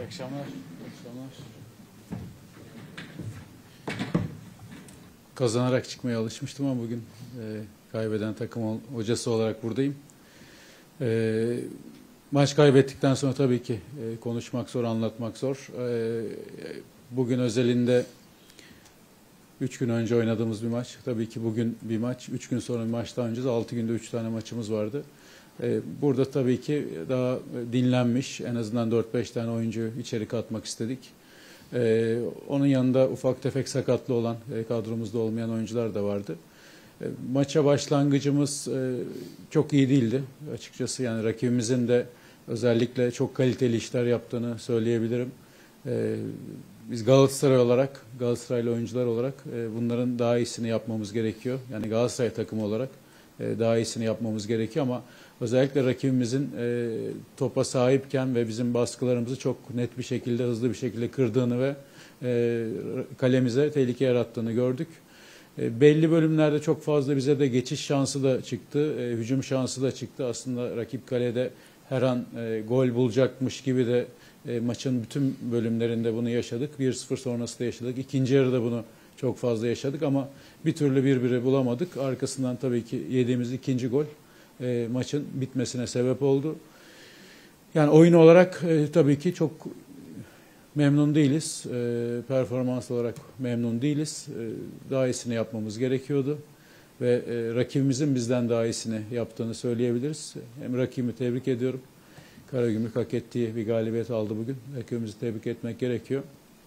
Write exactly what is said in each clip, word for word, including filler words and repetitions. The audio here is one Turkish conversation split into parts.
akşamlar. İyi akşamlar. Kazanarak çıkmaya alışmıştım ama bugün e, kaybeden takım hocası olarak buradayım. E, maç kaybettikten sonra tabii ki e, konuşmak zor, anlatmak zor. E, bugün özelinde üç gün önce oynadığımız bir maç. Tabii ki bugün bir maç. Üç gün sonra bir maç daha oynayacağız. Altı günde üç tane maçımız vardı. Burada tabii ki daha dinlenmiş, en azından dört beş tane oyuncu içeri katmak istedik. Onun yanında ufak tefek sakatlı olan, kadromuzda olmayan oyuncular da vardı. Maça başlangıcımız çok iyi değildi açıkçası. Yani rakibimizin de özellikle çok kaliteli işler yaptığını söyleyebilirim. Biz Galatasaray olarak, Galatasaraylı oyuncular olarak bunların daha iyisini yapmamız gerekiyor. Yani Galatasaray takımı olarak daha iyisini yapmamız gerekiyor ama özellikle rakibimizin e, topa sahipken ve bizim baskılarımızı çok net bir şekilde, hızlı bir şekilde kırdığını ve e, kalemize tehlike yarattığını gördük. E, belli bölümlerde çok fazla bize de geçiş şansı da çıktı, e, hücum şansı da çıktı. Aslında rakip kalede her an e, gol bulacakmış gibi de e, maçın bütün bölümlerinde bunu yaşadık. bir sıfır sonrası da yaşadık. İkinci yarıda bunu çok fazla yaşadık ama bir türlü birbiri bulamadık. Arkasından tabii ki yediğimiz ikinci gol E, maçın bitmesine sebep oldu. Yani oyun olarak e, tabii ki çok memnun değiliz. E, performans olarak memnun değiliz. E, daha iyisini yapmamız gerekiyordu. Ve e, rakibimizin bizden daha iyisini yaptığını söyleyebiliriz. Hem rakibimi tebrik ediyorum. Karagümrük hak ettiği bir galibiyet aldı bugün. Rakibimizi tebrik etmek gerekiyor.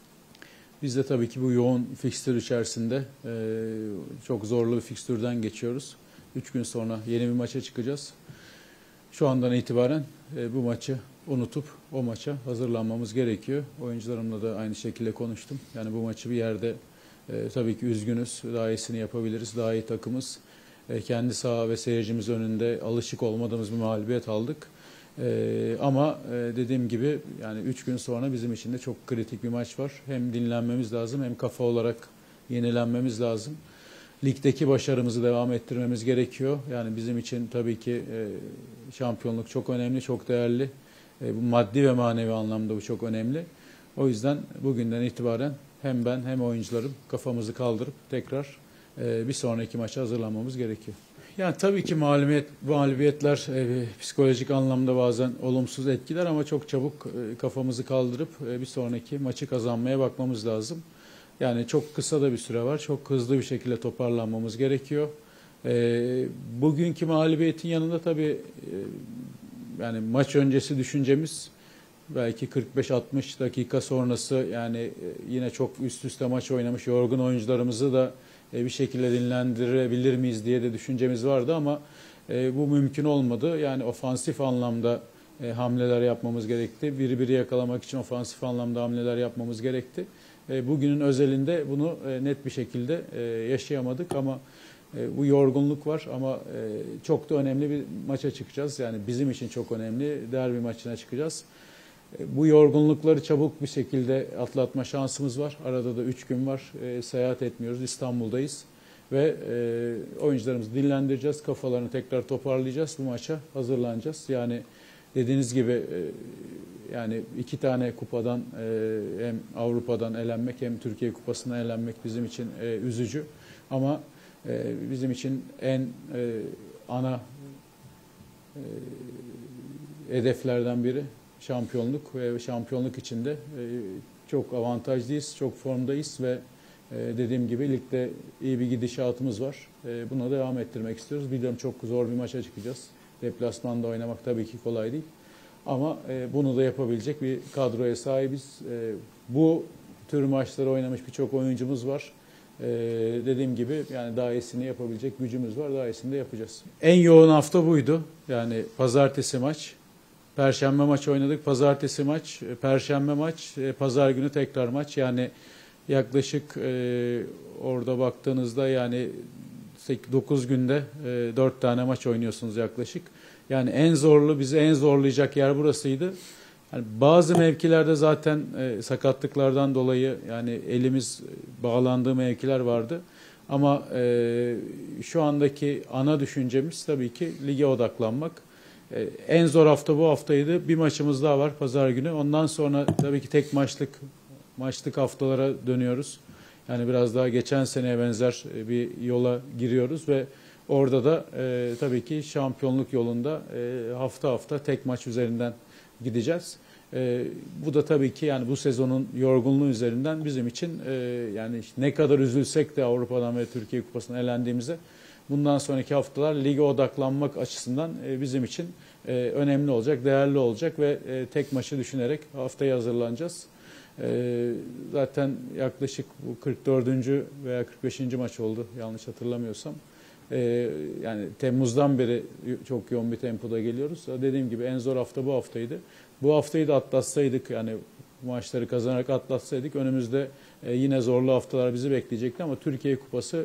Biz de tabii ki bu yoğun fikstür içerisinde e, çok zorlu bir fikstürden geçiyoruz. Üç gün sonra yeni bir maça çıkacağız. Şu andan itibaren e, bu maçı unutup o maça hazırlanmamız gerekiyor. Oyuncularımla da aynı şekilde konuştum. Yani bu maçı bir yerde e, tabii ki üzgünüz. Daha iyisini yapabiliriz. Daha iyi takımız. E, kendi saha ve seyircimiz önünde alışık olmadığımız bir mağlubiyet aldık. E, ama e, dediğim gibi yani üç gün sonra bizim için de çok kritik bir maç var. Hem dinlenmemiz lazım hem kafa olarak yenilenmemiz lazım. Ligdeki başarımızı devam ettirmemiz gerekiyor. Yani bizim için tabii ki e, şampiyonluk çok önemli, çok değerli. E, bu maddi ve manevi anlamda bu çok önemli. O yüzden bugünden itibaren hem ben hem oyuncularım kafamızı kaldırıp tekrar e, bir sonraki maça hazırlanmamız gerekiyor. Yani tabii ki mağlubiyet, mağlubiyetler e, psikolojik anlamda bazen olumsuz etkiler ama çok çabuk e, kafamızı kaldırıp e, bir sonraki maçı kazanmaya bakmamız lazım. Yani çok kısa da bir süre var. Çok hızlı bir şekilde toparlanmamız gerekiyor. E, bugünkü mağlubiyetin yanında tabii e, yani maç öncesi düşüncemiz belki kırk beş altmış dakika sonrası yani e, yine çok üst üste maç oynamış yorgun oyuncularımızı da e, bir şekilde dinlendirebilir miyiz diye de düşüncemiz vardı ama e, bu mümkün olmadı. Yani ofansif anlamda e, hamleler yapmamız gerekti. Biri biri yakalamak için ofansif anlamda hamleler yapmamız gerekti. Bugünün özelinde bunu net bir şekilde yaşayamadık ama bu yorgunluk var ama çok da önemli bir maça çıkacağız. Yani bizim için çok önemli derbi maçına çıkacağız. Bu yorgunlukları çabuk bir şekilde atlatma şansımız var. Arada da üç gün var. Seyahat etmiyoruz. İstanbul'dayız. Ve oyuncularımızı dinlendireceğiz. Kafalarını tekrar toparlayacağız. Bu maça hazırlanacağız. Yani dediğiniz gibi yani iki tane kupadan hem Avrupa'dan elenmek hem Türkiye Kupası'na elenmek bizim için üzücü. Ama bizim için en ana hedeflerden biri şampiyonluk ve şampiyonluk içinde çok avantajlıyız, çok formdayız ve dediğim gibi ligde iyi bir gidişatımız var. Buna devam ettirmek istiyoruz. Biliyorum çok zor bir maça çıkacağız. Deplasmanda oynamak tabii ki kolay değil. Ama e, bunu da yapabilecek bir kadroya sahibiz. E, bu tür maçları oynamış birçok oyuncumuz var. E, dediğim gibi yani daha iyisini yapabilecek gücümüz var. Daha iyisini de yapacağız. En yoğun hafta buydu. Yani pazartesi maç, perşembe maç oynadık. Pazartesi maç, perşembe maç, e, pazar günü tekrar maç. Yani yaklaşık e, orada baktığınızda yani dokuz günde e, dört tane maç oynuyorsunuz yaklaşık. Yani en zorlu, bizi en zorlayacak yer burasıydı. Yani bazı mevkilerde zaten e, sakatlıklardan dolayı yani elimiz bağlandığı mevkiler vardı. Ama e, şu andaki ana düşüncemiz tabii ki lige odaklanmak. e, en zor hafta bu haftaydı. Bir maçımız daha var pazar günü. Ondan sonra tabii ki tek maçlık maçlık haftalara dönüyoruz. Yani biraz daha geçen seneye benzer bir yola giriyoruz ve orada da e, tabii ki şampiyonluk yolunda e, hafta hafta tek maç üzerinden gideceğiz. E, bu da tabii ki yani bu sezonun yorgunluğu üzerinden bizim için e, yani işte ne kadar üzülsek de Avrupa'dan ve Türkiye Kupası'ndan elendiğimizde bundan sonraki haftalar lige odaklanmak açısından e, bizim için e, önemli olacak, değerli olacak ve e, tek maçı düşünerek haftaya hazırlanacağız. E, zaten yaklaşık bu kırk dördüncü veya kırk beşinci maç oldu yanlış hatırlamıyorsam. Ee, yani Temmuz'dan beri çok yoğun bir tempoda geliyoruz. Dediğim gibi en zor hafta bu haftaydı. Bu haftayı da atlatsaydık yani maçları kazanarak atlatsaydık önümüzde e, yine zorlu haftalar bizi bekleyecekti ama Türkiye Kupası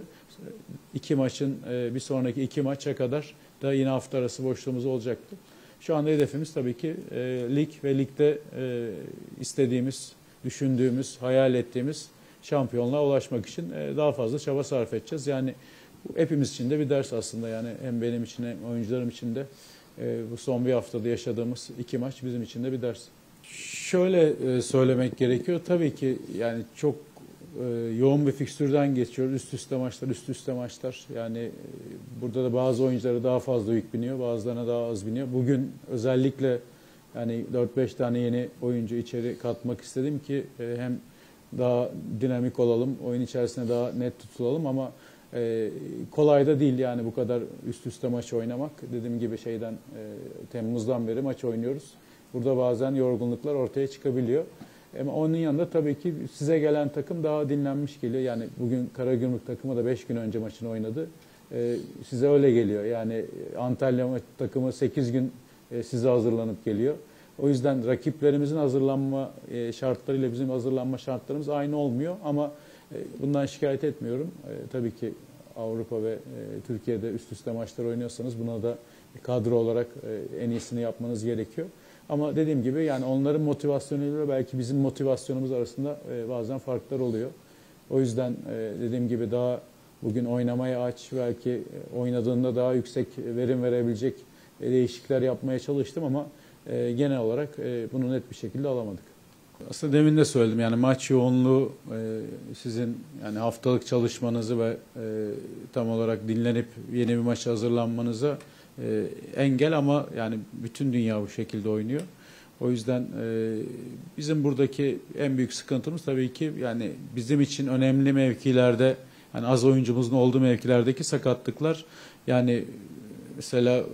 iki maçın e, bir sonraki iki maça kadar da yine hafta arası boşluğumuz olacaktı. Şu anda hedefimiz tabii ki e, lig ve ligde e, istediğimiz, düşündüğümüz, hayal ettiğimiz şampiyonluğa ulaşmak için e, daha fazla çaba sarf edeceğiz. Yani bu hepimiz için de bir ders aslında yani hem benim için hem oyuncularım için de e, bu son bir haftada yaşadığımız iki maç bizim için de bir ders. Şöyle e, söylemek gerekiyor tabii ki yani çok e, yoğun bir fikstürden geçiyoruz. Üst üste maçlar, üst üste maçlar. Yani e, burada da bazı oyunculara daha fazla yük biniyor, bazılarına daha az biniyor. Bugün özellikle yani dört beş tane yeni oyuncu içeri katmak istedim ki e, hem daha dinamik olalım, oyun içerisinde daha net tutulalım ama Ee, kolay da değil yani bu kadar üst üste maç oynamak. Dediğim gibi şeyden e, Temmuz'dan beri maç oynuyoruz. Burada bazen yorgunluklar ortaya çıkabiliyor. Ama onun yanında tabii ki size gelen takım daha dinlenmiş geliyor. Yani bugün Karagümrük takımı da beş gün önce maçını oynadı. Ee, size öyle geliyor. Yani Antalya takımı sekiz gün e, size hazırlanıp geliyor. O yüzden rakiplerimizin hazırlanma e, şartlarıyla bizim hazırlanma şartlarımız aynı olmuyor ama bundan şikayet etmiyorum. E, tabii ki Avrupa ve e, Türkiye'de üst üste maçlar oynuyorsanız buna da kadro olarak e, en iyisini yapmanız gerekiyor. Ama dediğim gibi yani onların motivasyonuyla belki bizim motivasyonumuz arasında e, bazen farklar oluyor. O yüzden e, dediğim gibi daha bugün oynamaya aç, belki e, oynadığında daha yüksek verim verebilecek e, değişiklikler yapmaya çalıştım ama e, genel olarak e, bunu net bir şekilde alamadık. Aslında demin de söyledim yani maç yoğunluğu e, sizin yani haftalık çalışmanızı ve e, tam olarak dinlenip yeni bir maça hazırlanmanıza e, engel ama yani bütün dünya bu şekilde oynuyor. O yüzden e, bizim buradaki en büyük sıkıntımız tabii ki yani bizim için önemli mevkilerde yani az oyuncumuzun olduğu mevkilerdeki sakatlıklar yani mesela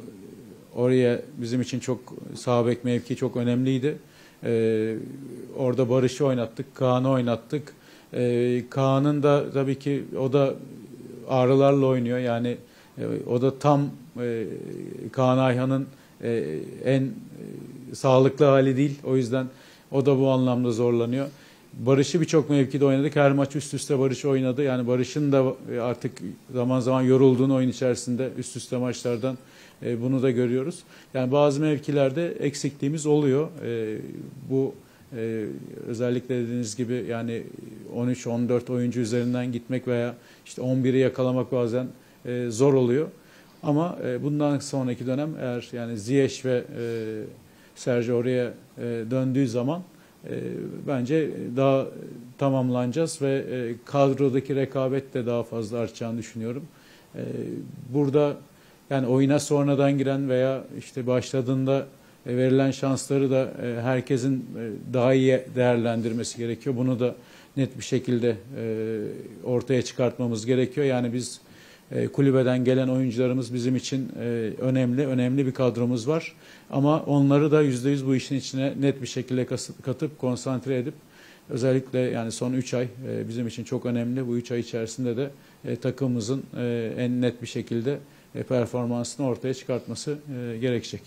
oraya bizim için çok sağ bek mevki çok önemliydi. Ee, orada Barış'ı oynattık, Kaan'ı oynattık. Ee, Kaan'ın da tabii ki o da ağrılarla oynuyor. Yani e, o da tam e, Kaan Ayhan'ın e, en e, sağlıklı hali değil. O yüzden o da bu anlamda zorlanıyor. Barış'ı birçok mevkide oynadık. Her maç üst üste Barış oynadı. Yani Barış'ın da artık zaman zaman yorulduğunu oyun içerisinde üst üste maçlardan e, bunu da görüyoruz. Yani bazı mevkilerde eksikliğimiz oluyor. E, bu e, özellikle dediğiniz gibi yani on üç on dört oyuncu üzerinden gitmek veya işte on biri yakalamak bazen e, zor oluyor. Ama e, bundan sonraki dönem eğer yani Ziyech ve e, Sergio oraya e, döndüğü zaman e, bence daha tamamlanacağız ve e, kadrodaki rekabet de daha fazla artacağını düşünüyorum. E, burada yani oyuna sonradan giren veya işte başladığında e, verilen şansları da e, herkesin e, daha iyi değerlendirmesi gerekiyor. Bunu da net bir şekilde e, ortaya çıkartmamız gerekiyor. Yani biz e, kulübeden gelen oyuncularımız bizim için e, önemli, önemli bir kadromuz var. Ama onları da yüzde yüz bu işin içine net bir şekilde katıp konsantre edip özellikle yani son üç ay e, bizim için çok önemli. Bu üç ay içerisinde de e, takımımızın e, en net bir şekilde e, performansını ortaya çıkartması e, gerekecek.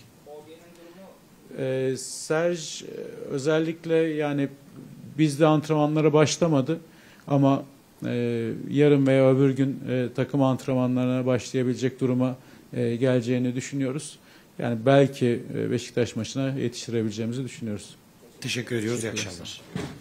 E, Serge özellikle yani bizde antrenmanlara başlamadı ama e, yarın veya öbür gün e, takım antrenmanlarına başlayabilecek duruma e, geleceğini düşünüyoruz. Yani belki Beşiktaş maçına yetiştirebileceğimizi düşünüyoruz. Teşekkür ediyoruz. İyi akşamlar.